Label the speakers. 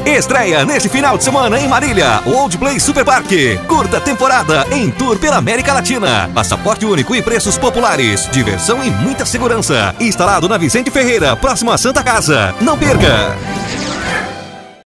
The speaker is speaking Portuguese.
Speaker 1: Estreia neste final de semana em Marília, o Old Play Super Parque. Curta temporada em tour pela América Latina. Passaporte único e preços populares. Diversão e muita segurança. Instalado na Vicente Ferreira, próximo à Santa Casa. Não perca!